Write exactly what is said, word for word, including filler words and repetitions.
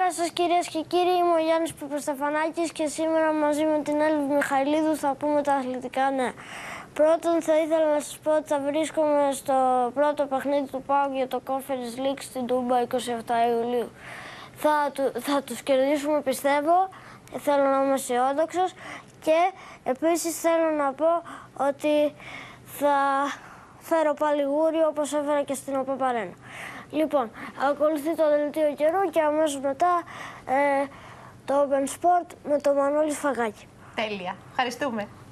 Καλησπέρα σας κυρίες και κύριοι, είμαι ο Γιάννης Παπασταφανάκης και σήμερα μαζί με την Έλβη Μιχαηλίδου θα πούμε τα αθλητικά νέα. Πρώτον θα ήθελα να σας πω ότι θα βρίσκομαι στο πρώτο παιχνίδι του ΠΑΟΚ για το Conference League στην Τούμπα είκοσι επτά Ιουλίου. Θα, θα τους κερδίσουμε πιστεύω, θέλω να είμαι αισιόδοξος και επίσης θέλω να πω ότι θα φέρω πάλι γούρι όπως έφερα και στην ΟΠΕΠ-Αρένα. Λοιπόν, ακολουθεί το δελτίο καιρού και αμέσως μετά ε, το Open Sport με το Μανώλη Σφαγάκη. Τέλεια. Ευχαριστούμε.